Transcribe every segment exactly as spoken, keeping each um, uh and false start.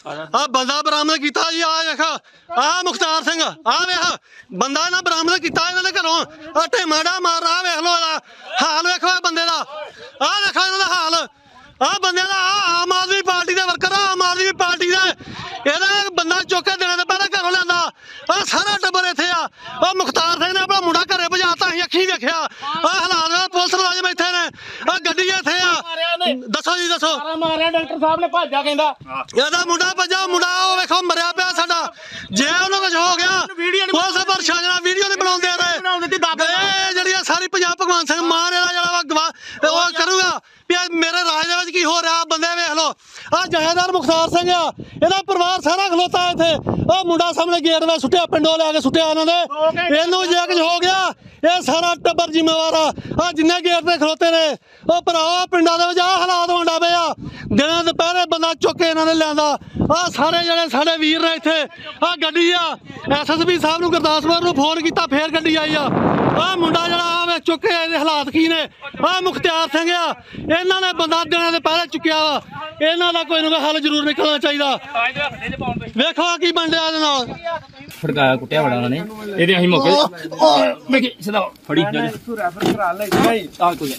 आ बंदा बरामद किया जी। आ वेख आ मुख्तार सिंह आ वेख बंदा ना बरामद किया इन्होंने घरों आ ढेमाड़ा मार रहा वेख लो हाल वेखो बंदे का आ देखो इन्हों का हाल आ बंदे का आम आदमी पार्टी के वर्कर आम आदमी पार्टी के ये बंदा चुक के देने पहले घरों लिया आ सारा टब्बर इतने आ मुख्तार सिंह ने अपना मुंडा घरे भजाता अं अखी देखा आ हालात पुलिस मुलाजम इतने ने आ गड्डी इतने आ दसो जी दसो डॉक्टर साहब ने भजा कहता मुंडा भजा मुंडा वेखो मरिया पिया साडा जे उन्होंने कुछ हो गया पुलिस प्रशासन वीडियो नहीं बनाते रहे जी सारी पंजाब भगवंत सिंह मान गवा करूगा मेरे राज की हो रहा बंदे वेख लो आ जहेदार मुख्तार सिंह आ इहदा परिवार सारा खलोता इत्थे आ मुंडा सामने गेट में सुटिया पिंडों लिया के सुटिया इन्होंने इनू जे कुछ हो गया ये सारा टब्बर जिम्मेवार आ जिन्ने गेट पे खलोते ने ओ भराओ पिंडा दे विच आ हालात होंदा पिया दिनें दोपहरे बंदा चुक के इन्होंने लियांदा आ सारे जने साडे वीर ने इत्थे आ गड्डी आ एस एस पी साहब नूं गुरदासपुर नूं फोन कीता फिर गड्डी आई आ आ मुंडा जिहड़ा आ चुक के इहदे हालात की ने आ मुख्तियार सिंह आ इन्हां ने बंदा दिनें दोपहरे चुक्या वा इन्हां दा कोई ना कोई हल जरूर निकलना चाहिए वेखो की बन रहा इहदे नाल फड़काया कुटिया बड़ा उन्होंने ਇਹਦੇ ਅਸੀਂ ਮੌਕੇ ਮੈਂ ਕਿ ਸਿੱਧਾ ਫੜੀ ਜਾ ਰੈਫਰ ਕਰਾ ਲੈ ਨਹੀਂ ਆ ਕੋਈ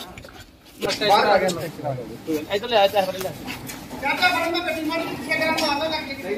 ਬਾਹਰ ਆ ਗਿਆ ਇੱਧਰ ਲੈ ਆ ਚਾਹ ਫੜ ਲੈ ਚਾਚਾ ਫੜ ਮੈਂ ਗੱਡੀ ਮਾਰੀ ਕਿਸੇ ਤਰ੍ਹਾਂ ਮਾਰਦਾ ਲੱਗ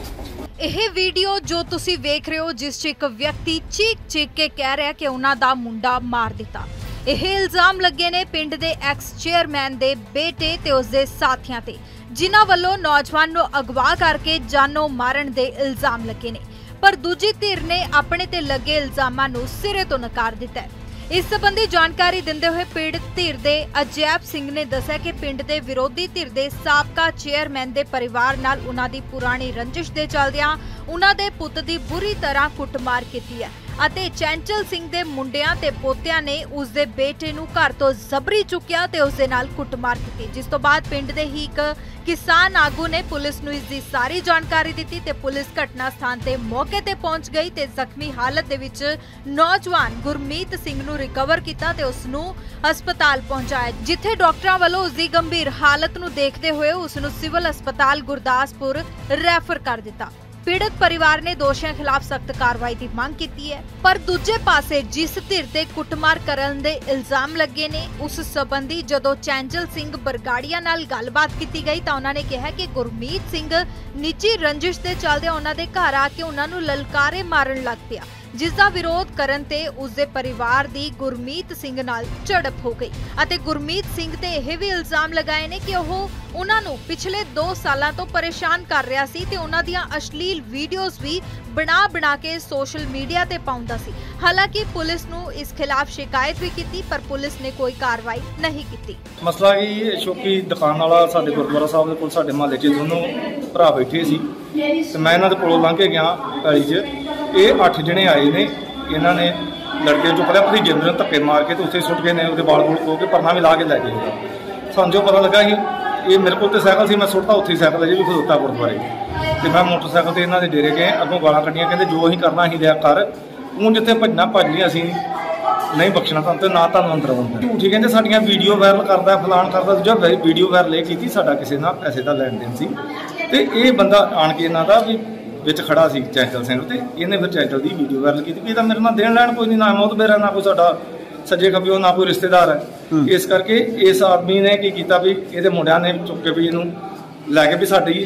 ਇਹ ਵੀਡੀਓ ਜੋ ਤੁਸੀਂ ਵੇਖ ਰਹੇ ਹੋ ਜਿਸ 'ਚ ਇੱਕ ਵਿਅਕਤੀ ਚੀਕ ਚੀਕ ਕੇ ਕਹਿ ਰਿਹਾ ਕਿ ਉਹਨਾਂ ਦਾ ਮੁੰਡਾ ਮਾਰ ਦਿੱਤਾ। ਇਹ ਇਲਜ਼ਾਮ ਲੱਗੇ ਨੇ ਪਿੰਡ ਦੇ ਐਕਸ ਚੇਅਰਮੈਨ ਦੇ ਬੇਟੇ ਤੇ ਉਸਦੇ ਸਾਥੀਆਂ ਤੇ ਜਿਨ੍ਹਾਂ ਵੱਲੋਂ ਨੌਜਵਾਨ ਨੂੰ ਅਗਵਾ ਕਰਕੇ ਜਾਨੋਂ ਮਾਰਨ ਦੇ ਇਲਜ਼ਾਮ ਲੱਗੇ ਨੇ पर दूजी धिर ने अपने ते लगे इल्जामां नूं सिरे तो नकार दिता है। इस संबंधी जानकारी दिंदे हुए पीड़ित धिर दे अजैब सिंह ने दस्सिया कि पिंड दे विरोधी धिर दे साबका चेयरमैन दे परिवार नाल उन्हां दी पुरानी रंजिश दे चलदियां उन्हां दे पुत दी बुरी तरह कुटमार कीती है ਅਤੇ ਚੈਂਚਲ ਸਿੰਘ ਦੇ ਮੁੰਡਿਆਂ ਤੇ ਪੋਤਿਆਂ ਨੇ ਉਸ ਦੇ ਬੇਟੇ ਨੂੰ ਘਰ ਤੋਂ ਜ਼ਬਰੀ ਚੁੱਕਿਆ ਤੇ ਉਸ ਦੇ ਨਾਲ ਕੁੱਟਮਾਰ ਕੀਤੀ ਜਿਸ ਤੋਂ ਬਾਅਦ ਪਿੰਡ ਦੇ ਹੀ ਇੱਕ ਕਿਸਾਨ ਆਗੂ ਨੇ ਪੁਲਿਸ ਨੂੰ ਇਸ ਦੀ ਸਾਰੀ ਜਾਣਕਾਰੀ ਦਿੱਤੀ ਤੇ ਪੁਲਿਸ ਘਟਨਾ ਸਥਾਨ ਤੇ ਮੌਕੇ ਤੇ ਪਹੁੰਚ ਗਈ ਤੇ ਜ਼ਖਮੀ ਹਾਲਤ ਦੇ ਵਿੱਚ ਨੌਜਵਾਨ ਗੁਰਮੀਤ ਸਿੰਘ ਨੂੰ ਰਿਕਵਰ ਕੀਤਾ ਤੇ ਉਸ ਨੂੰ ਹਸਪਤਾਲ ਪਹੁੰਚਾਇਆ ਜਿੱਥੇ ਡਾਕਟਰਾਂ ਵੱਲੋਂ ਉਸ ਦੀ ਗੰਭੀਰ ਹਾਲਤ ਨੂੰ ਦੇਖਦੇ ਹੋਏ ਉਸ ਨੂੰ ਸਿਵਲ ਹਸਪਤਾਲ ਗੁਰਦਾਸਪੁਰ ਰੈਫਰ ਕਰ ਦਿੱਤਾ। पीड़ित परिवार ने दोषियों खिलाफ सख्त कार्रवाई की मांग की है पर दूजे पासे जिस धिर ते कुटमार करन दे इल्जाम लगे ने उस संबंधी जदों चैंचल सिंह बरगाड़िया नाल गलबात की गई तो उन्होंने कहा कि गुरमीत सिंह निजी रंजिश के चलदे उन्हां दे घर आके उन्हां नूं ललकारे मारन लग पिया जिसका विरोध करन ते उसदे परिवार दी गुरमीत सिंह नाल झड़प हो गई अते गुरमीत सिंह ते यह भी इल्जाम लगाए ने कि ओह उन्हां नूं पिछले दो सालां तो परेशान कर रहा सी ते उन्हां दियां अश्लील वीडियोज़ भी बना बना के सोशल मीडिया ते पाउंदा सी। हालांकि पुलिस नूं इस खिलाफ शिकायत भी की पर पुलिस ने कोई कार्रवाई नहीं की। मसला कि शौकी दुकान वाला साडे गुरुद्वारा साहब दे कोल साडे महल्ले च दोनों भरा बैठे सी ते मैं इन्हां दे कोलों लंघ के गया गली च ये अठ जने आए ने इन्हों ने लड़के चुक लिया भतीजे ने धक्के मार के तो उत्थे सुट गए ने बाल बूल खो के परना भी ला के लै गए सानू जो पता लगा कि ये मेरे को तो साइकिल से मैं सुटता उत्थे साइकिल अजे भी खलोता गुरुद्वारे तो मैं मोटरसाइकिल से इन्हों के डेरे गए अगों गालां कड्डियां कहते जो असीं करना असीं लिया कर हूँ जिथे भजना भज लिया असीं नहीं बख्शना तुहानूं ते ना तुहानूं अंदर आउण देना झूठी कहते साडियां वीडियो वायरल करदा फलान करदा जो वीडियो वायरल ये की साडा किसी नाल पैसे का लैन देन सी ते ये बंदा आण के इन्हां दा भी विच खड़ा सी चैंचल सिंह ते इन्हें फिर चैंचल की वीडियो वायरल की भी मेरे नाल देन लैन कोई नहीं ना मौत मेरा ना कोई साडा सज्जे खब्बे ना कोई रिश्तेदार है इस करके इस आदमी ने की कीता भी इहदे मुंडियां ने चुक के भी इहनूं लैके भी साडी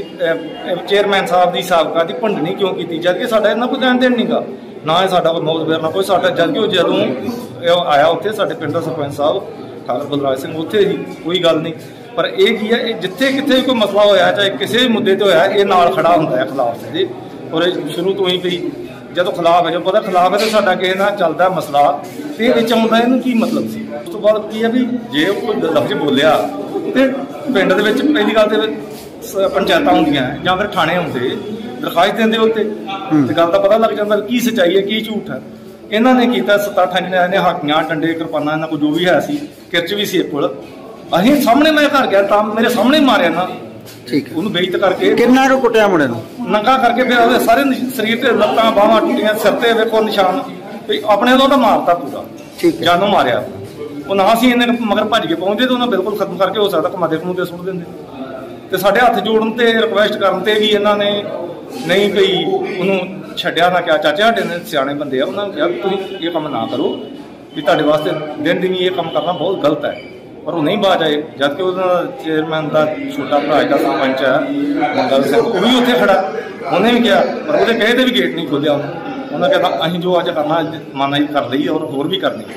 चेयरमैन साहब की साबका की भंडनी क्यों की जबकि साडा इन्ना कोई लैन देन नहीं गा ना साडा कोई मौत मेरा ना कोई साडा जबकि जदों आया उत्थे साडे पिंड दा सरपंच साहब ठाकुर बलराज सिंह उत्थे ही कोई गल नहीं पर यह की है जिथे कितने कोई मसला होया चाहे किसी भी मुद्दे ते होया ये नाल खड़ा हुंदा है खिलाफ जी और शुरू तो ही भी जो खिलाफ है जो पता खिलाफ है तो साडा किसी नाल चलदा मसला ते विच आउंदा इहनूं की मतलब सी उस तो बाद की है भी जे कोई लफ्ज़ बोलिया ते पिंड दे विच पहली गल ते पंचायतां हुंदियां जां फिर थाणे हुंदे दरखास्त देंदे उत्ते ते गल दा पता लग जांदा की सच्चाई है की झूठ है। इन्हां ने कीता सत्त अठ ने हाकियां डंडे किरपानां इन्हां कोल जो भी है सी किरच भी सी कोल असीं सामने मैं घर गया तां मेरे सामने मारिया ना ठीक उन्होंने बेइज्जत करके किन्ना रो कुटिया मुंडे नूं नंगा करके फिर सारे शरीर ते लत्तां बाहां टुटियां सिर ते वेखो निशान अपने तो मारता पूरा ठीक जानों मारिया वो ना सी इन्हें मगर भज के पहुंचते तो उन्हें बिल्कुल खत्म करके हो सकता कमादे कमूदे सुट देंगे ਤੇ ਸਾਡੇ ਹੱਥ ਜੋੜਨ ਤੇ ਰਿਕੁਐਸਟ ਕਰਨ ਤੇ ਵੀ ਇਹਨਾਂ ਨੇ ਨਹੀਂ ਕੋਈ ਉਹਨੂੰ ਛੱਡਿਆ ਨਾ ਕਿਹਾ। ਚਾਚੇ ਸਾਡੇ ਨੇ ਸਿਆਣੇ ਬੰਦੇ ਆ, ਉਹਨਾਂ ਨੂੰ ਕਿਹਾ ਤੁਸੀਂ ਇਹ ਕੰਮ ਨਾ ਕਰੋ, ਵੀ ਤੁਹਾਡੇ ਵਾਸਤੇ ਦਿਨ ਦਿਨ ਇਹ ਕੰਮ ਕਰਨਾ ਬਹੁਤ ਗਲਤ ਹੈ, ਪਰ ਉਹ ਨਹੀਂ ਬਾਜ ਆਏ। ਜਦ ਕਿ ਉਹਦਾ ਚੇਅਰਮੈਨ ਦਾ ਛੋਟਾ ਭਰਾ ਦਾ ਸਰਪੰਚ ਹੈ ਮੰਗਲ ਸਿੰਘ, ਉਹ ਵੀ ਉੱਥੇ ਖੜਾ, ਉਹਨੇ ਵੀ ਕਿਹਾ, ਪਰ ਉਹਦੇ ਕਹੇ ਤੇ ਵੀ ਗੇਟ ਨਹੀਂ ਖੋਲ੍ਹਿਆ। ਉਹਨਾਂ ਕਹਿੰਦਾ ਅਸੀਂ ਜੋ ਅੱਜ ਕਰਨਾ ਮਾਨਾ ਹੀ ਕਰ ਲਈ ਔਰ ਹੋਰ ਵੀ ਕਰਨੀ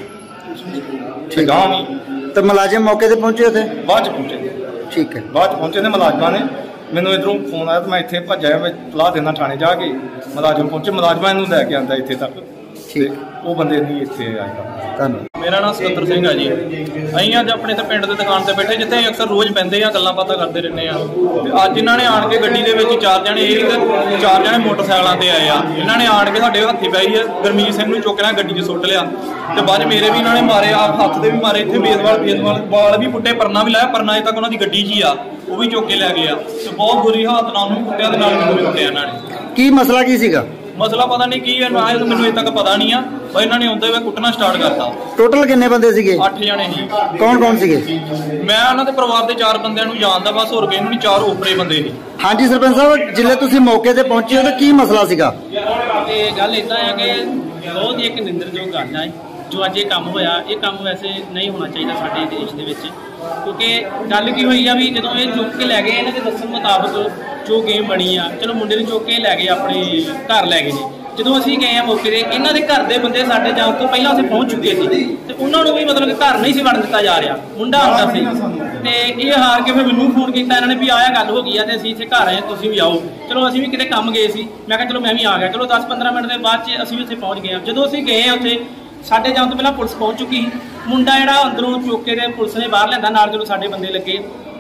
ਠੀਕ ਆ ਵੀ। ਤੇ ਮੁਲਾਜ਼ਮ ਮੌਕੇ ਤੇ ਪਹੁੰਚੇ ਉੱਥੇ? ਬਾਅਦ ਚ ਪਹੁੰਚੇ। ਠੀਕ ਹੈ, ਬਾਅਦ ਚ ਪਹੁੰਚੇ ਨੇ ਮੁਲਾਜ਼ਮਾਂ ਨੇ। ਮੈਨੂੰ ਇੱਧਰੋਂ ਫੋਨ ਆਇਆ ਤੇ ਮੈਂ ਇੱਥੇ ਭੱਜਿਆ, ਮੈਂ ਸਲਾਹ ਦੇਣਾ ਥਾਣੇ ਜਾ ਕੇ। ਮੁਲਾਜ਼ਮ ਪਹੁੰਚੇ, ਮੁਲਾਜ਼ਮਾਂ ਇਹਨੂੰ ਲੈ ਕੇ ਆਂਦਾ ਇੱਥੇ ਤੱਕ, ਤੇ ਉਹ ਬੰਦੇ ਨਹੀਂ ਇੱਥੇ ਆਇਆ। ਧੰਨਵਾਦ। ਮੇਰਾ ਨਾਮ ਸੁਖਿੰਦਰ ਸਿੰਘ ਹੈ ਜੀ। ਅਸੀਂ ਅੱਜ ਆਪਣੇ ਤੇ ਪਿੰਡ ਦੇ ਦੁਕਾਨ ਤੇ ਬੈਠੇ, ਜਿੱਥੇ ਅਕਸਰ ਰੋਜ਼ ਬਹਿੰਦੇ ਆ, ਗੱਲਾਂ ਬਾਤਾਂ ਕਰਦੇ ਰਹਿੰਦੇ ਆ। ਤੇ ਅੱਜ ਇਹਨਾਂ ਨੇ ਆਣ ਕੇ ਗੱਡੀ ਦੇ ਵਿੱਚ ਚਾਰ ਜਣੇ, ਇਹ ਤੇ ਚਾਰ ਜਣੇ ਮੋਟਰਸਾਈਕਲਾਂ ਤੇ ਆਏ ਆ। ਇਹਨਾਂ ਨੇ ਆਣ ਕੇ ਸਾਡੇ ਹੱਥੀ ਪਈ ਆ, ਗੁਰਮੀਤ ਸਿੰਘ ਨੂੰ ਚੁੱਕ ਲਿਆ, ਗੱਡੀ 'ਚ ਸੁੱਟ ਲਿਆ। ਤੇ ਬਾਅਦ ਮੇਰੇ ਵੀ ਇਹਨਾਂ ਨੇ ਮਾਰੇ, ਆ ਹੱਥ ਦੇ ਵੀ ਮਾਰੇ, ਇੱਥੇ ਬੇਦਵਾਲ ਬੇਦਵਾਲ ਵਾਲ ਵੀ ਪੁੱਟੇ, ਪਰਨਾ ਵੀ ਲਾਇਆ, ਪਰਨਾ ਅਜੇ ਤੱਕ ਉਹਨਾਂ ਦੀ ਗੱਡੀ 'ਚ ਹੀ ਆ, ਉਹ ਵੀ ਚੁੱਕ ਕੇ ਲੈ ਗਏ ਆ। ਤੇ ਬਹੁਤ ਬੁਰੀ ਹਾਲਤ ਨਾਲ ਉਹਨੂੰ ਕੁੱਟਿਆ, ਤੇ ਨਾਲ ਮੈਨੂੰ ਵੀ ਕੁੱਟਿਆ ਇਹਨਾਂ ਨੇ। ਕੀ ਮਸਲਾ ਕੀ ਸੀਗਾ? ਮਸਲਾ ਪਤਾ ਨਹੀਂ ਕੀ ਹੈ, ਮੈਨੂੰ ਅਜੇ ਤੱਕ ਪਤਾ ਨਹੀਂ ਆ, ਪਰ ਇਹਨਾਂ ਨੇ ਆਉਂਦੇ ਹੋਏ ਕੁੱਟਣਾ ਸਟਾਰਟ ਕਰਤਾ। ਟੋਟਲ ਕਿੰਨੇ ਬੰਦੇ ਸੀਗੇ? ਅੱਠ ਜਣੇ ਸੀ। ਕੌਣ ਕੌਣ ਸੀਗੇ? ਮੈਂ ਉਹਨਾਂ ਦੇ ਪਰਿਵਾਰ ਦੇ ਚਾਰ ਬੰਦਿਆਂ ਨੂੰ ਜਾਣਦਾ, ਬਸ ਹੋਰ ਕਿਸੇ ਨੂੰ ਨਹੀਂ, ਚਾਰ ਓਪਰੇ ਬੰਦੇ ਸੀ। ਹਾਂਜੀ ਸਰਪੰਚ ਸਾਹਿਬ, ਜਿੱਲੇ ਤੁਸੀਂ ਮੌਕੇ ਤੇ ਪਹੁੰਚੇ ਹੋ ਤਾਂ ਕੀ ਮਸਲਾ ਸੀਗਾ? ਤੇ ਗੱਲ ਇਦਾਂ ਹੈ ਕਿ ਬਹੁਤ ਹੀ ਇੱਕ ਨਿੰਦਰਯੋਗ ਗੱਲ ਹੈ ਜੋ ਅੱਜ ਇਹ ਕੰਮ ਹੋਇਆ। ਇਹ ਕੰਮ ਵੈਸੇ ਨਹੀਂ ਹੋਣਾ ਚਾਹੀਦਾ ਸਾਡੇ ਦੇਸ਼ ਦੇ ਵਿੱਚ, ਕਿਉਂਕਿ ਗੱਲ ਕੀ ਹੋਈ ਆ ਵੀ ਜਦੋਂ ਇਹ ਚੁੱਕ ਕੇ ਲੈ ਗਏ, ਇਹਨਾਂ ਦੇ ਦੱਸਣ ਮੁਤਾਬਕ ਜੋ ਗੇਮ ਬਣੀ ਆ, ਚਲੋ ਮੁੰਡੇ ਨੂੰ ਚੁੱਕ ਕੇ ਲੈ ਗਏ, ਆਪਣੇ ਘਰ ਲੈ ਗਏ ਨੇ। ਜਦੋਂ ਅਸੀਂ ਗਏ ਆ ਮੌਕੇ ਤੇ, ਇਹਨਾਂ ਦੇ ਘਰ ਦੇ ਬੰਦੇ ਸਾਡੇ ਜਾਣ ਤੋਂ ਪਹਿਲਾਂ ਅਸੀਂ ਪਹੁੰਚ ਚੁੱਕੇ ਸੀ, ਤੇ ਉਹਨਾਂ ਨੂੰ ਵੀ ਮਤਲਬ ਕਿ ਘਰ ਨਹੀਂ ਸੀ ਵੜਨ ਦਿੱਤਾ ਜਾ ਰਿਹਾ, ਮੁੰਡਾ ਆਉਂਦਾ ਸੀ। ਤੇ ਇਹ ਹਾਰ ਕੇ ਫਿਰ ਮੈਨੂੰ ਫੋਨ ਕੀਤਾ ਇਹਨਾਂ ਨੇ ਵੀ ਆਇਆ ਗੱਲ ਹੋ ਗਈ ਆ, ਤੇ ਅਸੀਂ ਇੱਥੇ ਘਰ ਆਏ, ਤੁਸੀਂ ਵੀ ਆਓ। ਚਲੋ ਅਸੀਂ ਵੀ ਕਿਤੇ ਕੰਮ ਗਏ ਸੀ, ਮੈਂ ਕਿਹਾ ਚਲੋ ਮੈਂ ਵੀ ਆ ਗਿਆ। ਚਲੋ ਦਸ ਪੰਦਰਾਂ ਮਿੰਟ ਦੇ ਬਾਅਦ 'ਚ ਅਸੀਂ ਵੀ ਉੱਥੇ ਪਹੁੰਚ ਗਏ। ਜਦੋਂ ਅਸੀਂ ਗਏ ਉੱਥੇ, ਸਾਡੇ ਜਾਣ ਤੋਂ ਪਹਿਲਾਂ ਪੁਲਿਸ ਪਹੁੰਚ ਚੁੱਕੀ ਸੀ। ਮੁੰਡਾ ਜਿਹੜਾ ਅੰਦਰੋਂ ਚੁੱਕ ਕੇ ਤੇ ਪੁਲਿਸ ਨੇ ਬਾਹਰ ਲਿਆਂਦਾ, ਨਾਲ ਜਦੋਂ ਸਾਡੇ ਬੰਦੇ ਲੱਗੇ,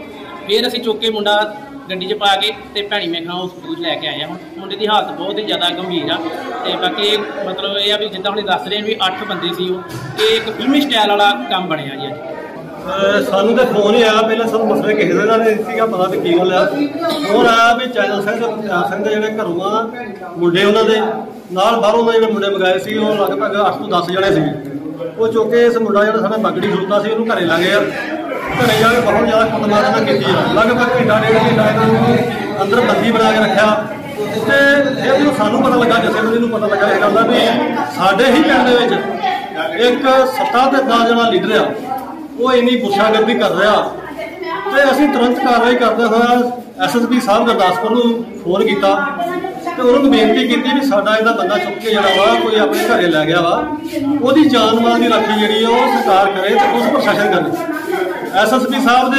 ਫਿਰ ਅਸੀਂ ਚੁੱਕ ਕੇ ਮੁੰਡਾ ਗੱਡੀ 'ਚ ਪਾ ਕੇ ਤੇ ਭੈਣੀ ਮੇਖਾਂ ਹਸਪਤਾਲ ਲੈ ਕੇ ਆਏ ਆ। ਹੁਣ ਮੁੰਡੇ ਦੀ ਹਾਲਤ ਬਹੁਤ ਹੀ ਜ਼ਿਆਦਾ ਗੰਭੀਰ ਆ। ਤੇ ਬਾਕੀ ਇਹ ਮਤਲਬ ਇਹ ਆ ਵੀ ਜਿੱਦਾਂ ਹੁਣ ਦੱਸ ਰਹੇ ਵੀ ਅੱਠ ਬੰਦੇ ਸੀ ਉਹ, ਇਹ ਇੱਕ ਫਿਲਮੀ ਸਟਾਈਲ ਵਾਲਾ ਕੰਮ ਬਣਿਆ ਜੀ ਅੱਜ। ਸਾਨੂੰ ਤਾਂ ਫੋਨ ਹੀ ਆਇਆ, ਪਹਿਲਾਂ ਸਾਨੂੰ ਮਸਲੇ ਕਿਸੇ ਦਾ ਨਹੀਂ ਸੀਗਾ ਪਤਾ ਵੀ ਕੀ ਗੱਲ ਆ। ਫੋਨ ਆਇਆ ਵੀ ਚੈਨਲ ਸਿੰਘ ਪੰਜਾਬ ਸਿੰਘ ਦੇ ਜਿਹੜੇ ਘਰੋਂ ਆ ਮੁੰਡੇ, ਉਹਨਾਂ ਦੇ ਨਾਲ ਬਾਹਰੋਂ ਦੇ ਜਿਹੜੇ ਮੁੰਡੇ ਮੰਗਾਏ ਸੀ, ਉਹ ਲਗਭਗ ਅੱਠ ਤੋਂ ਦਸ ਜਣੇ ਸੀ। ਉਹ ਚੁੱਕ ਕੇ ਇਸ ਮੁੰਡਾ ਜਿਹੜਾ ਸਾਡਾ ਬਾਗੜੀ ਖਲੋਤਾ ਸੀ, ਉਹਨੂੰ ਘਰੇ ਲੱਗੇ ਆ। ਘਰੇ ਜਾ ਕੇ ਬਹੁਤ ਜ਼ਿਆਦਾ ਕੁੱਟਮਾਰ ਨਾਲ ਕੀਤੀ ਆ, ਲਗਭਗ ਘੰਟਾ ਡੇਢ ਘੰਟਾ ਇਹਨੂੰ ਅੰਦਰ ਬੰਦੀ ਬਣਾ ਕੇ ਰੱਖਿਆ। ਤੇ ਇਹ ਜਦੋਂ ਸਾਨੂੰ ਪਤਾ ਲੱਗਾ, ਜਥੇਬੰਦੀ ਨੂੰ ਪਤਾ ਲੱਗਾ ਇਹ ਗੱਲ ਦਾ ਵੀ ਸਾਡੇ ਹੀ ਪਿੰਡ ਦੇ ਵਿੱਚ ਇੱਕ ਸੱਤਾ ਤੇ ਦਸ ਜਣਾ ਲੀਡਰ ਆ, ਉਹ ਇੰਨੀ ਗੁੱਸਾਗਰਦੀ ਕਰ ਰਿਹਾ। ਤੇ ਅਸੀਂ ਤੁਰੰਤ ਕਾਰਵਾਈ ਕਰਦੇ ਹੋਇਆ ਐਸ ਐਸ ਪੀ ਸਾਹਿਬ ਗੁਰਦਾਸਪੁਰ ਨੂੰ ਫੋਨ ਕੀਤਾ ਤੇ ਉਹਨਾਂ ਨੂੰ ਬੇਨਤੀ ਕੀਤੀ ਵੀ ਸਾਡਾ ਇਹਦਾ ਬੰਦਾ ਚੁੱਕ ਕੇ ਜਿਹੜਾ ਵਾ ਕੋਈ ਆਪਣੇ ਘਰੇ ਲੈ ਗਿਆ ਵਾ, ਉਹਦੀ ਜਾਨ ਮਾਲ ਦੀ ਰਾਖੀ ਜਿਹੜੀ ਆ ਉਹ ਸਰਕਾਰ ਕਰੇ ਤੇ ਉਸ ਪ੍ਰਸ਼ਾਸਨ ਕਰੇ। ਐਸ ਐਸ ਪੀ ਸਾਹਿਬ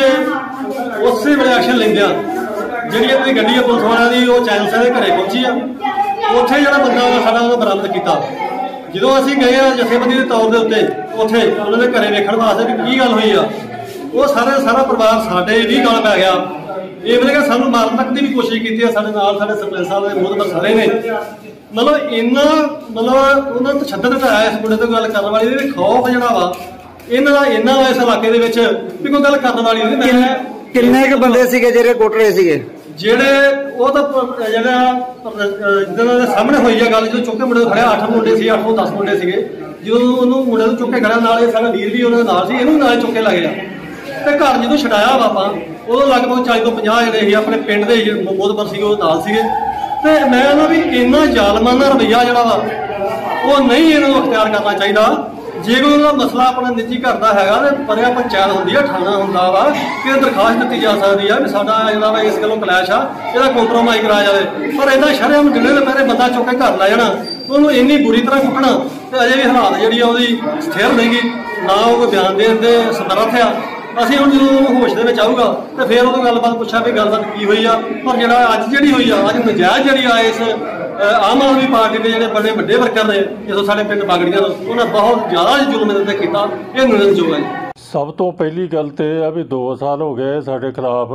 ਦੇ ਉਸੇ ਵੇਲੇ ਐਕਸ਼ਨ ਲੈਂਦਿਆਂ ਜਿਹੜੀ ਇਹਦੀ ਗੱਡੀ ਆ ਪੁਲਿਸ ਵਾਲਿਆਂ ਦੀ, ਉਹ ਚੈਨਲ ਸਿੰਘ ਦੇ ਘਰੇ ਪਹੁੰਚੀ ਆ। ਉੱਥੇ ਜਿਹੜਾ ਬੰਦਾ ਵਾ ਸਾਡਾ ਉਹਨੂੰ ਬਰਾਮਦ ਕੀਤਾ। ਜਦੋਂ ਅਸੀਂ ਗਏ ਆ ਜਥੇਬੰਦੀ ਦੇ ਤੌਰ ਦੇ ਉੱਤੇ, ਉੱਥੇ ਉਹਨਾਂ ਦੇ ਘਰੇ ਵੇਖਣ ਵਾਸਤੇ ਵੀ ਕੀ ਗੱਲ ਹੋਈ ਆ, ਉਹ ਸਾਰੇ ਸਾਰਾ ਪਰਿਵਾਰ ਸਾਡੇ ਵੀ ਗੱਲ ਪੈ ਗਿਆ। ਇਹ ਮਤਲਬ ਕਿ ਸਾਨੂੰ ਮਾਰਨ ਤੱਕ ਦੀ ਵੀ ਕੋਸ਼ਿਸ਼ ਕੀਤੀ ਆ। ਸਾਡੇ ਨਾਲ ਸਾਡੇ ਸਰਪੰਚ ਸਾਹਿਬ ਦੇ ਮੋਹਤਬਰ ਸਾਰੇ ਨੇ, ਮਤਲਬ ਇੰਨਾ ਮਤਲਬ ਉਹਨਾਂ ਨੂੰ ਤਸ਼ੱਦਦ ਤਾਂ ਆਇਆ ਇਸ ਮੁੰਡੇ ਤੋਂ ਗੱਲ ਕਰਨ ਵਾਲੀ ਦੇ ਖੌਫ ਜਿਹੜਾ ਵਾ ਇਹਨਾਂ ਦਾ ਇੰਨਾ ਵਾ ਇਸ ਇਲਾਕੇ ਦੇ ਵਿੱਚ ਵੀ ਕੋਈ ਗੱਲ ਕਰਨ ਵਾਲੀ ਨਹੀਂ। ਮੈਂ ਕਿੰਨੇ ਕੁ ਬੰਦੇ ਸੀਗੇ ਜਿਹੜੇ ਕੁੱਟ ਰਹੇ ਸੀਗੇ? ਜਿਹੜੇ ਉਹ ਤਾਂ ਜਿਹੜਾ ਜਿਹਨਾਂ ਦੇ ਸਾਹਮਣੇ ਹੋਈ ਆ ਗੱਲ, ਜਦੋਂ ਚੁੱਕ ਕੇ ਮੁੰਡੇ ਖੜਿਆ, ਅੱਠ ਮੁੰਡੇ ਸੀ, ਅੱਠ ਤੋਂ ਦਸ ਮੁੰਡੇ ਸੀਗੇ। ਜਦੋਂ ਉਹਨੂੰ ਮੁੰਡੇ ਨੂੰ ਚੁੱਕ ਕੇ ਖੜਿਆ, ਨਾਲ ਇਹ ਸਾਡਾ ਵੀਰ ਵੀ ਉਹਨਾਂ ਦੇ ਨਾਲ ਸੀ, ਇਹਨੂੰ ਨਾਲ ਚੁੱਕ ਕੇ ਲੱਗ ਗਿਆ। ਤੇ ਘਰ ਜਦੋਂ ਛਡਾਇਆ ਵਾ ਆਪਾਂ, ਉਦੋਂ ਲਗਭਗ ਚਾਲੀ ਤੋਂ ਪੰਜਾਹ ਜਿਹੜੇ ਸੀ ਆਪਣੇ ਪਿੰਡ ਦੇ ਮੋਦਬਰ ਸੀਗੇ, ਉਹ ਨਾਲ ਸੀਗੇ। ਤੇ ਮੈਂ ਕਹਿੰਦਾ ਵੀ ਇੰਨਾ ਜ਼ਾਲਮਾਨਾ ਰਵੱਈਆ ਜਿਹੜਾ ਵਾ ਉਹ ਨਹੀਂ ਇਹਨਾਂ ਨੂੰ ਅਖਤਿਆਰ ਕਰਨਾ ਚਾਹੀਦਾ। ਜੇ ਕੋਈ ਉਹਦਾ ਮਸਲਾ ਆਪਣਾ ਨਿੱਜੀ ਘਰ ਦਾ ਹੈਗਾ ਤੇ ਪਰਿਆ ਪੰਚਾਇਤ ਹੁੰਦੀ ਆ, ਥਾਣਾ ਹੁੰਦਾ ਵਾ, ਕਿ ਦਰਖਾਸਤ ਦਿੱਤੀ ਜਾ ਸਕਦੀ ਆ ਵੀ ਸਾਡਾ ਜਿਹੜਾ ਵਾ ਇਸ ਗੱਲੋਂ ਕਲੈਸ਼ ਆ, ਇਹਦਾ ਕੰਪਰੋਮਾਈਜ਼ ਕਰਾਇਆ ਜਾਵੇ। ਪਰ ਇਹਦਾ ਸ਼ਰਮ ਦਿਨੇ ਦੇ ਪਹਿਰੇ ਬੰਦਾ ਚੁੱਕ ਕੇ ਘਰ ਲੈ ਜਾਣਾ, ਉਹਨੂੰ ਇੰਨੀ ਬੁਰੀ ਤਰ੍ਹਾਂ ਕੁੱਟਣਾ, ਤੇ ਅਜੇ ਵੀ ਹਾਲਾਤ ਜਿਹੜੀ ਆ ਉਹਦੀ ਸਥਿਰ ਨਹੀਂਗੀ, ਨਾ ਉਹ ਕੋਈ ਬਿਆਨ ਦੇਣ ਦੇ ਸਮਰੱਥ ਆ। ਅਸੀਂ ਹੁਣ ਜਦੋਂ ਹੋਸ਼ ਦੇ ਵਿੱਚ ਆਊਗਾ ਤੇ ਫਿਰ ਉਹਨੂੰ ਗੱਲਬਾਤ ਪੁੱਛਾਂ ਵੀ ਗੱਲਬਾਤ ਕੀ ਹੋਈ ਆ। ਪਰ ਜਿਹੜਾ ਅੱਜ ਜਿਹੜੀ ਹੋਈ ਆ, ਅੱਜ ਨਜਾਇਜ਼ ਜਿਹੜੀ ਆ ਇਸ ਆਮ ਆਦਮੀ ਪਾਰਟੀ ਦੇ ਜਿਹੜੇ ਬੜੇ ਵੱਡੇ ਵਰਕਰ ਨੇ, ਜਦੋਂ ਸਾਡੇ ਪਿੰਡ ਬਾਗੜੀਆਂ ਨੂੰ, ਉਹਨਾਂ ਬਹੁਤ ਜ਼ਿਆਦਾ ਜ਼ੁਲਮ ਇਹਦੇ ਤੇ ਕੀਤਾ, ਇਹ ਨਿੰਦਣਯੋਗ ਹੈ ਜੀ। ਸਭ ਤੋਂ ਪਹਿਲੀ ਗੱਲ ਤੇ ਇਹ ਆ ਵੀ ਦੋ ਸਾਲ ਹੋ ਗਏ ਸਾਡੇ ਖਿਲਾਫ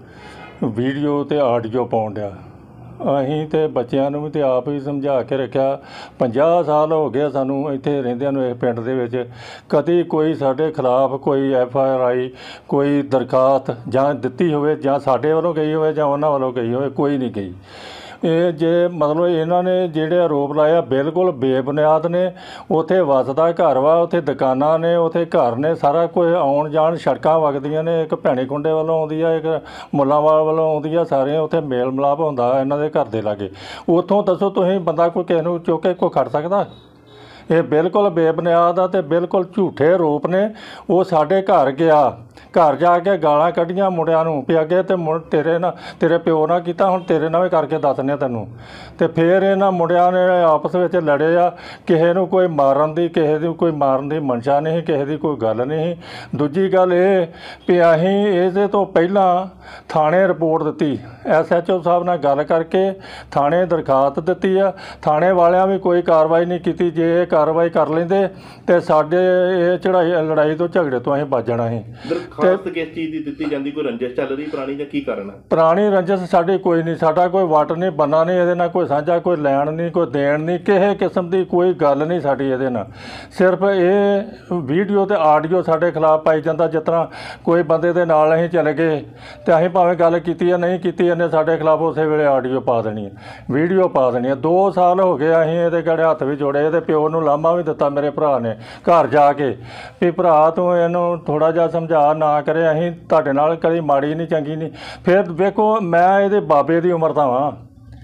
ਵੀਡੀਓ ਤੇ ਆਡੀਓ ਪਾਉਣ ਡਿਆ। ਅਸੀਂ ਤੇ ਬੱਚਿਆਂ ਨੂੰ ਵੀ ਤੇ ਆਪ ਹੀ ਸਮਝਾ ਕੇ ਰੱਖਿਆ। ਪੰਜਾਹ ਸਾਲ ਹੋ ਗਏ ਸਾਨੂੰ ਇੱਥੇ ਰਹਿੰਦਿਆਂ ਨੂੰ, ਇਸ ਪਿੰਡ ਦੇ ਵਿੱਚ ਕਦੀ ਕੋਈ ਸਾਡੇ ਖਿਲਾਫ ਕੋਈ ਐਫ ਆਈ ਆਰ ਆਈ, ਕੋਈ ਦਰਖਾਸਤ ਜਾਂ ਦਿੱਤੀ ਹੋਵੇ, ਜਾਂ ਸਾਡੇ ਵੱਲੋਂ ਗਈ ਹੋਵੇ ਜਾਂ ਉਹਨਾਂ ਵੱਲੋਂ ਗਈ ਹੋਵੇ, ਕੋਈ ਨਹੀਂ ਗਈ। ਇਹ ਜੇ ਮਤਲਬ ਇਹਨਾਂ ਨੇ ਜਿਹੜੇ ਆਰੋਪ ਲਾਏ ਆ ਬਿਲਕੁਲ ਬੇਬੁਨਿਆਦ ਨੇ। ਉੱਥੇ ਵਸਦਾ ਘਰ ਵਾ, ਉੱਥੇ ਦੁਕਾਨਾਂ ਨੇ, ਉੱਥੇ ਘਰ ਨੇ, ਸਾਰਾ ਕੁਝ ਆਉਣ ਜਾਣ, ਸੜਕਾਂ ਵਗਦੀਆਂ ਨੇ, ਇੱਕ ਭੈਣੀ ਕੁੰਡੇ ਵੱਲੋਂ ਆਉਂਦੀ ਆ, ਇੱਕ ਮੁੱਲਾਂਵਾਲ ਵੱਲੋਂ ਆਉਂਦੀ ਆ, ਸਾਰੇ ਉੱਥੇ ਮੇਲ ਮਿਲਾਪ ਹੁੰਦਾ ਇਹਨਾਂ ਦੇ ਘਰ ਦੇ ਲਾਗੇ। ਉੱਥੋਂ ਦੱਸੋ ਤੁਸੀਂ ਬੰਦਾ ਕੋਈ ਕਿਸੇ ਨੂੰ ਚੁੱਕ ਕੇ ਕੋਈ ਖੜ ਸਕਦਾ? ਇਹ ਬਿਲਕੁਲ ਬੇਬੁਨਿਆਦ ਆ ਅਤੇ ਬਿਲਕੁਲ ਝੂਠੇ ਆਰੋਪ ਨੇ। ਉਹ ਸਾਡੇ ਘਰ ਗਿਆ, ਘਰ ਜਾ ਕੇ ਗਾਲਾਂ ਕੱਢੀਆਂ ਮੁੰਡਿਆਂ ਨੂੰ ਵੀ ਅੱਗੇ ਤੇ ਮੁੜ ਤੇਰੇ ਨਾਲ ਤੇਰੇ ਪਿਓ ਨਾਲ ਕੀਤਾ, ਹੁਣ ਤੇਰੇ ਨਾਲ ਵੀ ਕਰਕੇ ਦੱਸਦੇ ਤੈਨੂੰ। ਅਤੇ ਫਿਰ ਇਹਨਾਂ ਮੁੰਡਿਆਂ ਨੇ ਆਪਸ ਵਿੱਚ ਲੜੇ ਆ। ਕਿਸੇ ਨੂੰ ਕੋਈ ਮਾਰਨ ਦੀ ਕਿਸੇ ਦੀ ਕੋਈ ਮਾਰਨ ਦੀ ਮਨਸ਼ਾ ਨਹੀਂ, ਕਿਸੇ ਦੀ ਕੋਈ ਗੱਲ ਨਹੀਂ। ਦੂਜੀ ਗੱਲ ਇਹ ਵੀ ਅਸੀਂ ਇਹਦੇ ਤੋਂ ਪਹਿਲਾਂ ਥਾਣੇ ਰਿਪੋਰਟ ਦਿੱਤੀ, ਐਸ ਐਚ ਓ ਸਾਹਿਬ ਨਾਲ ਗੱਲ ਕਰਕੇ ਥਾਣੇ ਦਰਖਾਸਤ ਦਿੱਤੀ ਆ। ਥਾਣੇ ਵਾਲਿਆਂ ਵੀ ਕੋਈ ਕਾਰਵਾਈ ਨਹੀਂ ਕੀਤੀ। ਜੇ ਇਹ ਕਾਰਵਾਈ ਕਰ ਲੈਂਦੇ ਤੇ ਸਾਡੇ ਇਹ ਚੜਾਈ ਲੜਾਈ ਤੋਂ ਝਗੜੇ ਤੋਂ ਅਸੀਂ ਬਚ ਜਾਣਾ ਸੀ। ਦਰਖਾਸਤ ਕਿਸ ਚੀਜ਼ ਦੀ ਦਿੱਤੀ ਜਾਂਦੀ? ਕੋਈ ਰੰਜਿਸ਼ ਚੱਲ ਰਹੀ ਪੁਰਾਣੀ ਜਾਂ ਕੀ ਕਾਰਨ ਹੈ? ਪੁਰਾਣੀ ਰੰਜਿਸ਼ ਸਾਡੀ ਕੋਈ ਨਹੀਂ, ਸਾਡਾ ਕੋਈ ਵਟ ਨਹੀਂ, ਬੰਨਾ ਨਹੀਂ ਇਹਦੇ ਨਾਲ, ਕੋਈ ਸਾਂਝਾ ਕੋਈ ਲੈਣ ਨਹੀਂ, ਕੋਈ ਦੇਣ ਨਹੀਂ, ਕਿਸੇ ਕਿਸਮ ਦੀ ਕੋਈ ਗੱਲ ਨਹੀਂ ਸਾਡੀ ਇਹਦੇ ਨਾਲ। ਸਿਰਫ ਇਹ ਵੀਡੀਓ ਤੇ ਆਡੀਓ ਸਾਡੇ ਖਿਲਾਫ ਪਾਈ ਜਾਂਦਾ। ਜਿਸ ਤਰ੍ਹਾਂ ਕੋਈ ਬੰਦੇ ਦੇ ਨਾਲ ਅਸੀਂ ਚਲੇ ਗਏ ਤੇ ਅਸੀਂ ਭਾਵੇਂ ਗੱਲ ਕੀਤੀ ਜਾਂ ਨਹੀਂ ਕੀਤੀ, ਇਹਨੇ ਸਾਡੇ ਖਿਲਾਫ ਉਸੇ ਵੇਲੇ ਆਡੀਓ ਪਾ ਦੇਣੀ ਹੈ, ਵੀਡੀਓ ਪਾ ਦੇਣੀ ਹੈ। ਦੋ ਸਾਲ ਹੋ ਗਏ ਅਸੀਂ ਇਹਦੇ ਗੜੇ ਹੱਥ ਵੀ ਜੋੜੇ। ਇਹਦੇ ਪਿਓ ਨੂੰ ਲਾਮਾ ਵੀ ਦਿੱਤਾ ਮੇਰੇ ਭਰਾ ਨੇ ਘਰ ਜਾ ਕੇ ਵੀ ਭਰਾ ਤੂੰ ਇਹਨੂੰ ਥੋੜ੍ਹਾ ਜਿਹਾ ਸਮਝਾ ਨਾ ਕਰੇ, ਅਸੀਂ ਤੁਹਾਡੇ ਨਾਲ ਕਦੀ ਮਾੜੀ ਨਹੀਂ ਚੰਗੀ ਨਹੀਂ। ਫਿਰ ਵੇਖੋ ਮੈਂ ਇਹਦੇ ਬਾਬੇ ਦੀ ਉਮਰ ਦਾ ਵਾਂ,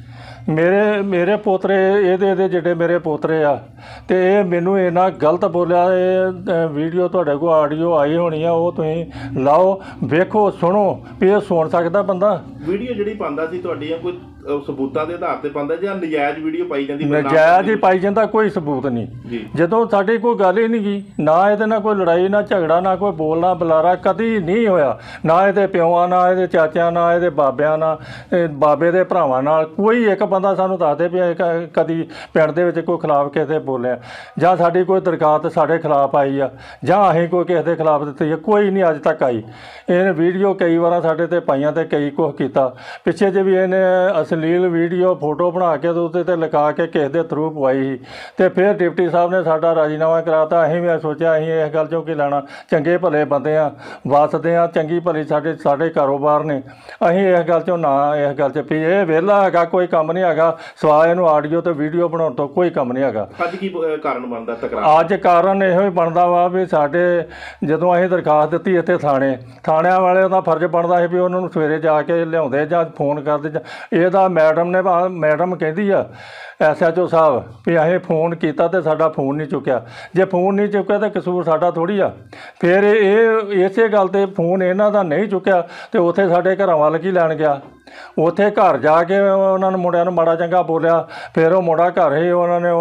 ਮੇਰੇ ਮੇਰੇ ਪੋਤਰੇ ਇਹਦੇ ਇਹਦੇ ਜਿਹੜੇ ਮੇਰੇ ਪੋਤਰੇ ਆ, ਅਤੇ ਇਹ ਮੈਨੂੰ ਇੰਨਾ ਗਲਤ ਬੋਲਿਆ। ਇਹ ਵੀਡੀਓ ਤੁਹਾਡੇ ਕੋਲ ਆਡੀਓ ਆਈ ਹੋਣੀ ਆ, ਉਹ ਤੁਸੀਂ ਲਾਓ, ਵੇਖੋ, ਸੁਣੋ ਵੀ ਇਹ ਸੁਣ ਸਕਦਾ ਬੰਦਾ। ਵੀਡੀਓ ਜਿਹੜੀ ਪਾਉਂਦਾ ਸੀ ਤੁਹਾਡੀਆਂ ਕੋਈ ਸਬੂਤਾਂ ਦੇ ਆਧਾਰ ਤੇ ਪਾਉਂਦਾ ਜਾਂ ਨਜਾਇਜ਼ ਵੀਡੀਓ ਪਾਈ ਜਾਂਦੀ? ਨਜਾਇਜ਼ ਹੀ ਪਾਈ ਜਾਂਦਾ, ਕੋਈ ਸਬੂਤ ਨਹੀਂ। ਜਦੋਂ ਸਾਡੀ ਕੋਈ ਗੱਲ ਹੀ ਨਹੀਂ ਗਈ, ਨਾ ਇਹਦੇ ਨਾਲ ਕੋਈ ਲੜਾਈ, ਨਾ ਝਗੜਾ, ਨਾ ਕੋਈ ਬੋਲਣਾ ਬੁਲਾਰਾ ਕਦੀ ਨਹੀਂ ਹੋਇਆ। ਨਾ ਇਹਦੇ ਪਿਓਆਂ ਨਾਲ, ਇਹਦੇ ਚਾਚਿਆਂ ਨਾਲ, ਇਹਦੇ ਬਾਬਿਆਂ ਨਾਲ, ਬਾਬੇ ਦੇ ਭਰਾਵਾਂ ਨਾਲ ਕੋਈ ਇੱਕ ਬੰਦਾ ਸਾਨੂੰ ਦੱਸਦੇ ਵੀ ਕਦੀ ਪਿੰਡ ਦੇ ਵਿੱਚ ਕੋਈ ਖਿਲਾਫ ਕਿਸੇ ਦੇ ਬੋਲਿਆ ਜਾਂ ਸਾਡੀ ਕੋਈ ਦਰਖਾਸਤ ਸਾਡੇ ਖਿਲਾਫ ਆਈ ਆ ਜਾਂ ਅਸੀਂ ਕੋਈ ਕਿਸੇ ਦੇ ਖਿਲਾਫ ਦਿੱਤੀ ਆ, ਕੋਈ ਨਹੀਂ ਅੱਜ ਤੱਕ ਆਈ। ਇਹਨੇ ਵੀਡੀਓ ਕਈ ਵਾਰ ਸਾਡੇ ਤੇ ਪਾਈਆਂ ਤੇ ਕਈ ਕੁਛ ਕੀਤਾ। ਪਿੱਛੇ ਜੇ ਵੀ ਇਹਨੇ ਅਸ਼ਲੀਲ ਵੀਡੀਓ ਫੋਟੋ ਬਣਾ ਕੇ ਉਹਦੇ ਤੇ ਲਿਖਾ ਕੇ ਕਿਸੇ ਦੇ ਥਰੂ ਪਵਾਈ ਸੀ ਅਤੇ ਫਿਰ ਡਿਪਟੀ ਸਾਹਿਬ ਨੇ ਸਾਡਾ ਰਾਜੀਨਾਮਾ ਕਰਾਤਾ। ਅਸੀਂ ਵੀ ਸੋਚਿਆ ਅਸੀਂ ਇਸ ਗੱਲ 'ਚੋਂ ਕੀ ਲੈਣਾ, ਚੰਗੇ ਭਲੇ ਬੰਦੇ ਆ, ਵੱਸਦੇ ਆ, ਚੰਗੀ ਭਲੀ ਸਾਡੇ ਸਾਡੇ ਕਾਰੋਬਾਰ ਨੇ, ਅਸੀਂ ਇਸ ਗੱਲ 'ਚੋਂ ਨਾ ਇਸ ਗੱਲ 'ਚ ਵੀ ਇਹ ਵਿਹਲਾ ਹੈਗਾ, ਕੋਈ ਕੰਮ ਨਹੀਂ ਹੈਗਾ ਸਵਾਏ ਇਹਨੂੰ ਆਡੀਓ ਤੇ ਵੀਡੀਓ ਬਣਾਉਣ ਤੋਂ, ਕੋਈ ਕੰਮ ਨਹੀਂ ਹੈਗਾ। ਅੱਜ ਕੀ ਕਾਰਨ ਬਣਦਾ ਤਕਰਾਰ? ਅੱਜ ਕਾਰਨ ਇਹੋ ਹੀ ਬਣਦਾ ਵਾ ਵੀ ਸਾਡੇ ਜਦੋਂ ਅਸੀਂ ਦਰਖਾਸਤ ਦਿੱਤੀ ਇੱਥੇ ਥਾਣੇ ਥਾਣਿਆਂ ਵਾਲਿਆਂ ਦਾ ਫਰਜ਼ ਬਣਦਾ ਸੀ ਵੀ ਉਹਨਾਂ ਨੂੰ ਸਵੇਰੇ ਜਾ ਕੇ ਲਿਆਉਂਦੇ ਜਾਂ ਫੋਨ ਕਰਦੇ। ਜਾਂ ਇਹਦਾ ਮੈਡਮ ਨੇ ਮੈਡਮ ਕਹਿੰਦੀ ਆ ਐਸ ਐਚ ਓ ਸਾਹਿਬ ਵੀ ਅਸੀਂ ਫੋਨ ਕੀਤਾ ਅਤੇ ਸਾਡਾ ਫੋਨ ਨਹੀਂ ਚੁੱਕਿਆ। ਜੇ ਫੋਨ ਨਹੀਂ ਚੁੱਕਿਆ ਤਾਂ ਕਸੂਰ ਸਾਡਾ ਥੋੜ੍ਹੀ ਆ। ਫਿਰ ਇਹ ਇਸੇ ਗੱਲ 'ਤੇ ਫੋਨ ਇਹਨਾਂ ਦਾ ਨਹੀਂ ਚੁੱਕਿਆ ਅਤੇ ਉੱਥੇ ਸਾਡੇ ਘਰਾਂ ਵੱਲ ਕੀ ਲੈਣ ਗਿਆ। ਉੱਥੇ ਘਰ ਜਾ ਕੇ ਉਹਨਾਂ ਨੂੰ ਮੁੰਡਿਆਂ ਨੂੰ ਮਾੜਾ ਚੰਗਾ ਬੋਲਿਆ। ਫਿਰ ਉਹ ਮੁੰਡਾ ਘਰ ਹੀ ਉਹਨਾਂ ਨੇ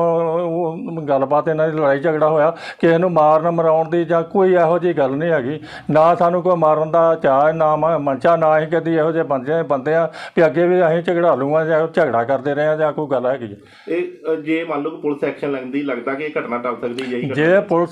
ਉਹ ਗੱਲਬਾਤ ਇਹਨਾਂ ਦੀ ਲੜਾਈ ਝਗੜਾ ਹੋਇਆ। ਕਿਸੇ ਨੂੰ ਮਾਰਨ ਮਰਾਉਣ ਦੀ ਜਾਂ ਕੋਈ ਇਹੋ ਜਿਹੀ ਗੱਲ ਨਹੀਂ ਹੈਗੀ। ਨਾ ਸਾਨੂੰ ਕੋਈ ਮਾਰਨ ਦਾ ਚਾਅ, ਨਾ ਮਨਚਾ, ਨਾ ਅਸੀਂ ਕਦੀ ਇਹੋ ਜਿਹੇ ਬੰਦੇ ਬੰਦੇ ਆ ਵੀ ਅੱਗੇ ਵੀ ਅਸੀਂ ਝਗੜਾਲੂ ਆ ਜਾਂ ਝਗੜਾ ਕਰਦੇ ਰਹੇ ਹਾਂ ਜਾਂ ਕੋਈ ਗੱਲ ਹੈਗੀ। ਇਹ ਜੇ ਮੰਨ ਲਓ ਪੁਲਿਸ ਐਕਸ਼ਨ ਲੈਂਦੀ, ਲੱਗਦਾ ਕਿ ਇਹ ਘਟਨਾ ਟਲ ਸਕਦੀ ਹੈ? ਜੇ ਪੁਲਿਸ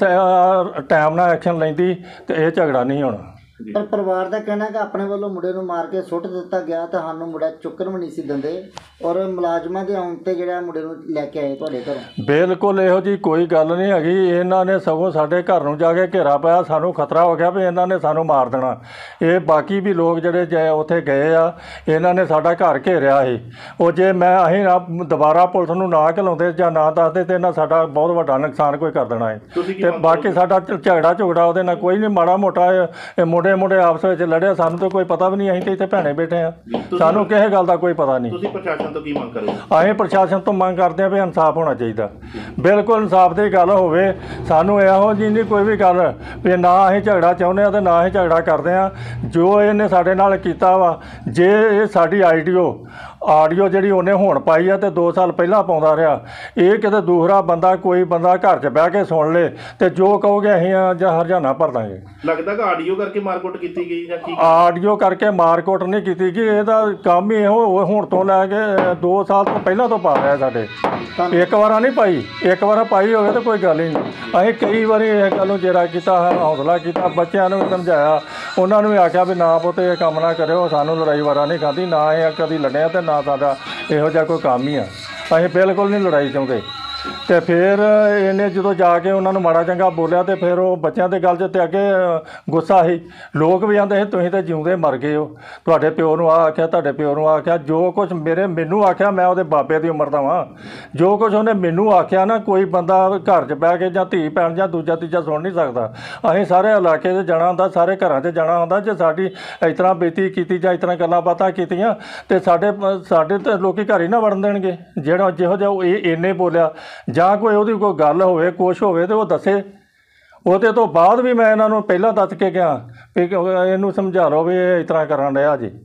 ਟਾਈਮ ਨਾਲ ਐਕਸ਼ਨ ਲੈਂਦੀ ਤਾਂ ਇਹ ਝਗੜਾ ਨਹੀਂ ਹੋਣਾ। ਪਰ ਪਰਿਵਾਰ ਦਾ ਕਹਿਣਾ ਕਿ ਆਪਣੇ ਵੱਲੋਂ ਮੁੰਡੇ ਨੂੰ ਮਾਰ ਕੇ ਸੁੱਟ ਦਿੱਤਾ ਗਿਆ ਤਾਂ ਸਾਨੂੰ ਮੁੰਡਾ ਚੁੱਕਣ ਵੀ ਨਹੀਂ ਸੀ ਦਿੰਦੇ, ਔਰ ਮੁਲਾਜ਼ਮਾਂ ਦੇ ਆਉਣ 'ਤੇ ਜਿਹੜਾ ਮੁੰਡੇ ਨੂੰ ਲੈ ਕੇ ਆਏ ਤੁਹਾਡੇ ਘਰੋਂ। ਬਿਲਕੁਲ ਇਹੋ ਜਿਹੀ ਕੋਈ ਗੱਲ ਨਹੀਂ ਹੈਗੀ। ਇਹਨਾਂ ਨੇ ਸਗੋਂ ਸਾਡੇ ਘਰ ਨੂੰ ਜਾ ਕੇ ਘੇਰਾ ਪਾਇਆ, ਸਾਨੂੰ ਖਤਰਾ ਹੋ ਗਿਆ ਵੀ ਇਹਨਾਂ ਨੇ ਸਾਨੂੰ ਮਾਰ ਦੇਣਾ। ਇਹ ਬਾਕੀ ਵੀ ਲੋਕ ਜਿਹੜੇ ਜ ਉੱਥੇ ਗਏ ਆ, ਇਹਨਾਂ ਨੇ ਸਾਡਾ ਘਰ ਘੇਰਿਆ ਸੀ। ਉਹ ਜੇ ਮੈਂ ਅਸੀਂ ਨਾ ਦੁਬਾਰਾ ਪੁਲਿਸ ਨੂੰ ਨਾ ਘਲਾਉਂਦੇ ਜਾਂ ਨਾ ਦੱਸਦੇ ਤਾਂ ਇਹਨਾਂ ਸਾਡਾ ਬਹੁਤ ਵੱਡਾ ਨੁਕਸਾਨ ਕੋਈ ਕਰ ਦੇਣਾ ਹੈ। ਅਤੇ ਬਾਕੀ ਸਾਡਾ ਝਗੜਾ ਝੁਗੜਾ ਉਹਦੇ ਨਾਲ ਕੋਈ ਨਹੀਂ, ਮਾੜਾ ਮੋਟਾ ਮੁੰਡੇ ਮੁੰਡੇ ਆਪਸ ਵਿੱਚ ਲੜਿਆ, ਸਾਨੂੰ ਤਾਂ ਕੋਈ ਪਤਾ ਵੀ ਨਹੀਂ। ਅਸੀਂ ਤਾਂ ਇੱਥੇ ਭੈਣੇ ਬੈਠੇ ਆ, ਸਾਨੂੰ ਕਿਸੇ ਗੱਲ ਦਾ ਕੋਈ ਪਤਾ ਨਹੀਂ। ਤੁਸੀਂ ਪ੍ਰਸ਼ਾਸਨ ਤੋਂ ਕੀ ਮੰਗ ਕਰੋਗੇ? ਅਸੀਂ ਪ੍ਰਸ਼ਾਸਨ ਤੋਂ ਮੰਗ ਕਰਦੇ ਹਾਂ ਵੀ ਇਨਸਾਫ ਹੋਣਾ ਚਾਹੀਦਾ। ਬਿਲਕੁਲ ਇਨਸਾਫ ਦੀ ਗੱਲ ਹੋਵੇ। ਸਾਨੂੰ ਇਹੋ ਜਿਹੀ ਨਹੀਂ ਕੋਈ ਵੀ ਗੱਲ ਵੀ ਨਾ ਅਸੀਂ ਝਗੜਾ ਚਾਹੁੰਦੇ ਹਾਂ ਅਤੇ ਨਾ ਅਸੀਂ ਝਗੜਾ ਕਰਦੇ ਹਾਂ। ਜੋ ਇਹਨੇ ਸਾਡੇ ਨਾਲ ਕੀਤਾ ਵਾ, ਜੇ ਇਹ ਸਾਡੀ ਆਈਡੀਓ ਆਡੀਓ ਜਿਹੜੀ ਉਹਨੇ ਹੁਣ ਪਾਈ ਆ ਅਤੇ ਦੋ ਸਾਲ ਪਹਿਲਾਂ ਪਾਉਂਦਾ ਰਿਹਾ, ਇਹ ਕਿਤੇ ਦੂਸਰਾ ਬੰਦਾ ਕੋਈ ਬੰਦਾ ਘਰ 'ਚ ਬਹਿ ਕੇ ਸੁਣ ਲੇ ਅਤੇ ਜੋ ਕਹੋਗੇ ਅਸੀਂ ਜਾਂ ਹਰਜਾਨਾ ਭਰ ਦਾਂਗੇ। ਲੱਗਦਾ ਕਿ ਆਡੀਓ ਕਰਕੇ ਮਾਰਕੁੱਟ ਕੀਤੀ ਗਈ ਜਾਂ ਕੀ? ਆਡੀਓ ਕਰਕੇ ਮਾਰਕੁੱਟ ਨਹੀਂ ਕੀਤੀ ਗਈ। ਇਹਦਾ ਕੰਮ ਹੀ ਇਹੋ ਹੁਣ ਤੋਂ ਲੈ ਕੇ ਦੋ ਸਾਲ ਤੋਂ ਪਹਿਲਾਂ ਤੋਂ ਪਾ ਰਿਹਾ ਸਾਡੇ। ਇੱਕ ਵਾਰ ਨਹੀਂ ਪਾਈ, ਇੱਕ ਵਾਰ ਪਾਈ ਹੋਵੇ ਤਾਂ ਕੋਈ ਗੱਲ ਹੀ ਨਹੀਂ। ਅਸੀਂ ਕਈ ਵਾਰੀ ਇਹ ਗੱਲ ਨੂੰ ਜੇਰਾ ਕੀਤਾ, ਹੌਸਲਾ ਕੀਤਾ, ਬੱਚਿਆਂ ਨੂੰ ਵੀ ਸਮਝਾਇਆ, ਉਹਨਾਂ ਨੂੰ ਵੀ ਆਖਿਆ ਵੀ ਨਾ ਪੁੱਤ ਇਹ ਕੰਮ ਨਾ ਕਰਿਓ, ਸਾਨੂੰ ਲੜਾਈ ਵਾਰਾ ਨਹੀਂ ਖਾਂਦੀ, ਨਾ ਇਹ ਕਦੀ ਲੜਿਆ ਅਤੇ ਨਾ ਸਾਡਾ ਇਹੋ ਜਿਹਾ ਕੋਈ ਕੰਮ ਹੀ ਆ। ਅਸੀਂ ਬਿਲਕੁਲ ਨਹੀਂ ਲੜਾਈ ਚਾਹੁੰਦੇ। ਤੇ ਫਿਰ ਇਹਨੇ ਜਦੋਂ ਜਾ ਕੇ ਉਹਨਾਂ ਨੂੰ ਮਾੜਾ ਚੰਗਾ ਬੋਲਿਆ ਤੇ ਫਿਰ ਉਹ ਬੱਚਿਆਂ ਦੇ ਗੱਲ 'ਚ ਤੇ ਅੱਗੇ ਗੁੱਸਾ ਸੀ। ਲੋਕ ਵੀ ਆਂਦੇ ਸੀ ਤੁਸੀਂ ਤਾਂ ਜਿਉਂਦੇ ਮਰ ਗਏ ਹੋ, ਤੁਹਾਡੇ ਪਿਓ ਨੂੰ ਆ ਆਖਿਆ, ਤੁਹਾਡੇ ਪਿਓ ਨੂੰ ਆਖਿਆ। ਜੋ ਕੁਛ ਮੇਰੇ ਮੈਨੂੰ ਆਖਿਆ, ਮੈਂ ਉਹਦੇ ਬਾਬੇ ਦੀ ਉਮਰ ਦਾ ਵਾਂ। ਜੋ ਕੁਛ ਉਹਨੇ ਮੈਨੂੰ ਆਖਿਆ ਨਾ, ਕੋਈ ਬੰਦਾ ਘਰ 'ਚ ਬਹਿ ਕੇ ਜਾਂ ਧੀ ਭੈਣ ਜਾਂ ਦੂਜਾ ਤੀਜਾ ਸੁਣ ਨਹੀਂ ਸਕਦਾ। ਅਸੀਂ ਸਾਰੇ ਇਲਾਕੇ 'ਚ ਜਾਣਾ ਹੁੰਦਾ, ਸਾਰੇ ਘਰਾਂ 'ਚ ਜਾਣਾ ਹੁੰਦਾ। ਜੇ ਸਾਡੀ ਇਸ ਤਰ੍ਹਾਂ ਬੇਇੱਜ਼ਤੀ ਕੀਤੀ ਜਾਂ ਇਸ ਤਰ੍ਹਾਂ ਗੱਲਾਂ ਬਾਤਾਂ ਕੀਤੀਆਂ ਤੇ ਸਾਡੇ ਸਾਡੇ ਤੇ ਲੋਕੀ ਘਰ ਹੀ ਨਾ ਵੜਨ ਦੇਣਗੇ। ਜਿਹੜਾ ਜਿਹੋ ਜਿਹਾ ਇਹ ਇੰਨੇ ਬੋਲਿਆ ਜਾਂ ਕੋਈ ਉਹਦੀ ਕੋਈ ਗੱਲ ਹੋਵੇ, ਕੁਛ ਹੋਵੇ ਤੇ ਉਹ ਦੱਸੇ। ਉਹਦੇ ਤੋਂ ਬਾਅਦ ਵੀ ਮੈਂ ਇਹਨਾਂ ਨੂੰ ਪਹਿਲਾਂ ਦੱਸ ਕੇ ਗਿਆ ਵੀ ਇਹਨੂੰ ਸਮਝਾ ਲਓ ਵੀ ਇਹ ਇਸ ਤਰ੍ਹਾਂ ਕਰਨ ਰਿਹਾ ਜੀ।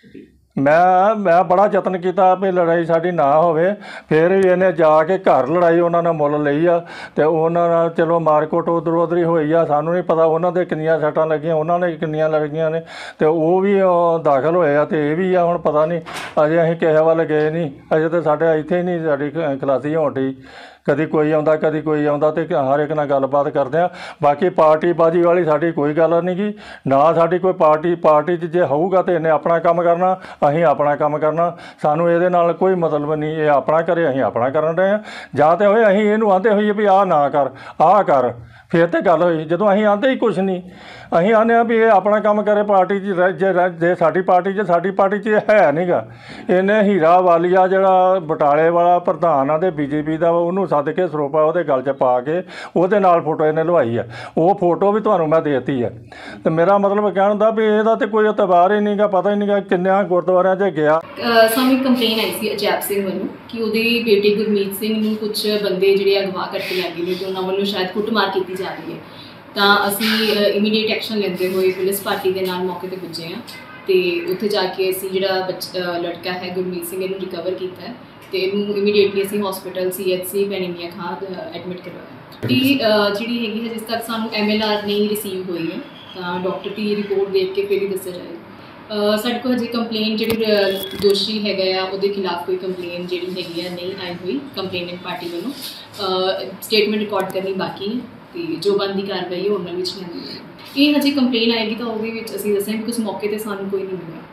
ਮੈਂ ਮੈਂ ਬੜਾ ਯਤਨ ਕੀਤਾ ਵੀ ਲੜਾਈ ਸਾਡੀ ਨਾ ਹੋਵੇ। ਫਿਰ ਵੀ ਇਹਨੇ ਜਾ ਕੇ ਘਰ ਲੜਾਈ ਉਹਨਾਂ ਨਾਲ ਮੁੱਲ ਲਈ ਆ ਅਤੇ ਉਹਨਾਂ ਨਾਲ ਚਲੋ ਮਾਰਕੁੱਟ ਉੱਧਰ ਉੱਧਰ ਹੀ ਹੋਈ ਆ। ਸਾਨੂੰ ਨਹੀਂ ਪਤਾ ਉਹਨਾਂ ਦੇ ਕਿੰਨੀਆਂ ਸੱਟਾਂ ਲੱਗੀਆਂ, ਉਹਨਾਂ ਨੇ ਕਿੰਨੀਆਂ ਲੱਗੀਆਂ ਨੇ, ਅਤੇ ਉਹ ਵੀ ਦਾਖਲ ਹੋਏ ਆ ਅਤੇ ਇਹ ਵੀ ਆ। ਹੁਣ ਪਤਾ ਨਹੀਂ, ਅਜੇ ਅਸੀਂ ਕਿਸੇ ਵੱਲ ਗਏ ਨਹੀਂ, ਅਜੇ ਤਾਂ ਸਾਡੇ ਇੱਥੇ ਹੀ ਨਹੀਂ ਸਾਡੀ ਖਲਾਸੀ ਹੋਣ ਡਈ। ਕਦੀ ਕੋਈ ਆਉਂਦਾ ਕਦੀ ਕੋਈ ਆਉਂਦਾ ਅਤੇ ਹਰ ਇੱਕ ਨਾਲ ਗੱਲਬਾਤ ਕਰਦੇ ਹਾਂ। ਬਾਕੀ ਪਾਰਟੀਬਾਜ਼ੀ ਵਾਲੀ ਸਾਡੀ ਕੋਈ ਗੱਲ ਨਹੀਂ ਗੀ, ਨਾ ਸਾਡੀ ਕੋਈ ਪਾਰਟੀ ਪਾਰਟੀ 'ਚ ਜੇ ਹੋਊਗਾ ਤਾਂ ਇਹਨੇ ਆਪਣਾ ਕੰਮ ਕਰਨਾ, ਅਸੀਂ ਆਪਣਾ ਕੰਮ ਕਰਨਾ। ਸਾਨੂੰ ਇਹਦੇ ਨਾਲ ਕੋਈ ਮਤਲਬ ਨਹੀਂ, ਇਹ ਆਪਣਾ ਕਰੇ, ਅਸੀਂ ਆਪਣਾ ਕਰਨ ਰਹੇ ਹਾਂ। ਜਾਂ ਤਾਂ ਹੋਏ ਅਸੀਂ ਇਹਨੂੰ ਆਂਦੇ ਹੋਈਏ ਵੀ ਆਹ ਨਾ ਕਰ, ਆਹ ਕਰ, ਫਿਰ ਤਾਂ ਗੱਲ ਹੋਈ। ਜਦੋਂ ਅਸੀਂ ਆਂਦੇ ਹੀ ਕੁਛ ਨਹੀਂ, ਅਸੀਂ ਆਉਂਦੇ ਹਾਂ ਵੀ ਇਹ ਆਪਣਾ ਕੰਮ ਕਰੇ ਪਾਰਟੀ 'ਚ। ਜੇ ਜੇ ਸਾਡੀ ਪਾਰਟੀ 'ਚ ਸਾਡੀ ਪਾਰਟੀ 'ਚ ਹੈ ਨਹੀਂ ਗਾ। ਇਹਨੇ ਹੀਰਾ ਵਾਲੀਆ ਜਿਹੜਾ ਬਟਾਲੇ ਵਾਲਾ ਪ੍ਰਧਾਨ ਆ ਅਤੇ ਬੀ ਜੇ ਪੀ ਦਾ, ਉਹਨੂੰ ਸੱਦ ਕੇ ਸਰੋਪਾ ਉਹਦੇ ਗਲ 'ਚ ਪਾ ਕੇ ਉਹਦੇ ਨਾਲ ਫੋਟੋ ਇਹਨੇ ਲਵਾਈ ਆ। ਉਹ ਫੋਟੋ ਵੀ ਤੁਹਾਨੂੰ ਮੈਂ ਦੇ ਦਿੱਤੀ ਹੈ। ਅਤੇ ਮੇਰਾ ਮਤਲਬ ਕਹਿਣ ਦਾ ਵੀ ਇਹਦਾ ਤਾਂ ਕੋਈ ਇਤਬਾਰ ਹੀ ਨਹੀਂ ਗਾ, ਪਤਾ ਹੀ ਨਹੀਂ ਗਾ ਕਿੰਨਿਆਂ ਗੁਰਦੁਆਰਿਆਂ 'ਚ ਗਿਆ। ਸਾਨੂੰ ਇੱਕ ਕੰਪਲੇਨ ਆਈ ਸੀ ਅਜੈਬ ਸਿੰਘ ਵੱਲੋਂ ਕਿ ਉਹਦੀ ਬੇਟੀ ਗੁਰਮੀਤ ਸਿੰਘ ਨੂੰ ਕੁਛ ਬੰਦੇ ਜਿਹੜੇ ਅਗਵਾ ਕਰਕੇ ਲੈ ਗਏ ਨੇ ਅਤੇ ਉਹਨਾਂ ਵੱਲੋਂ ਸ਼ਾਇਦ ਕੁੱਟਮਾਰ ਕੀਤੀ ਜਾ ਰਹੀ ਹੈ। ਤਾਂ ਅਸੀਂ ਇਮੀਡੀਏਟ ਐਕਸ਼ਨ ਲੈਂਦੇ ਹੋਏ ਪੁਲਿਸ ਪਾਰਟੀ ਦੇ ਨਾਲ ਮੌਕੇ 'ਤੇ ਪੁੱਜੇ ਹਾਂ ਅਤੇ ਉੱਥੇ ਜਾ ਕੇ ਅਸੀਂ ਜਿਹੜਾ ਬੱਚ ਲੜਕਾ ਹੈ ਗੁਰਮੀਤ ਸਿੰਘ, ਇਹਨੂੰ ਰਿਕਵਰ ਕੀਤਾ ਹੈ ਅਤੇ ਇਹਨੂੰ ਇਮੀਡੀਏਟਲੀ ਅਸੀਂ hospital C H C Bhaini Mian Khan admit ਕਰਵਾਇਆ। ਟੀ ਜਿਹੜੀ ਹੈਗੀ ਹੈ, ਜਿਸ ਤੱਕ ਸਾਨੂੰ ਐਮ ਐਲ ਆਰ ਨਹੀਂ ਰਿਸੀਵ ਹੋਈ ਹੈ ਤਾਂ ਡਾਕਟਰ ਦੀ ਰਿਪੋਰਟ ਦੇਖ ਕੇ ਫਿਰ ਹੀ ਦੱਸਿਆ ਜਾਏਗਾ। ਸਾਡੇ ਕੋਲ ਹਜੇ ਕੰਪਲੇਨ ਜਿਹੜੀ ਦੋਸ਼ੀ ਹੈਗਾ ਆ ਉਹਦੇ ਖਿਲਾਫ ਕੋਈ ਕੰਪਲੇਨ ਜਿਹੜੀ ਹੈਗੀ ਆ ਨਹੀਂ ਆਈ ਹੋਈ ਕੰਪਲੇਨੈਂਟ ਪਾਰਟੀ ਵੱਲੋਂ। ਸਟੇਟਮੈਂਟ ਰਿਕਾਰਡ ਕਰਨੀ ਬਾਕੀ ਹੈ ਅਤੇ ਜੋ ਬਣਦੀ ਕਾਰਵਾਈ ਹੈ ਉਹਨਾਂ ਵਿੱਚ ਲੈਂਦੀ ਹੈ। ਇਹ ਹਜੇ ਕੰਪਲੇਨ ਆਏਗੀ ਤਾਂ ਉਹਦੇ ਵਿੱਚ ਅਸੀਂ ਦੱਸਾਂਗੇ, ਕਿਉਂਕਿ ਉਸ ਮੌਕੇ 'ਤੇ ਸਾਨੂੰ ਕੋਈ ਨਹੀਂ ਮਿਲਿਆ।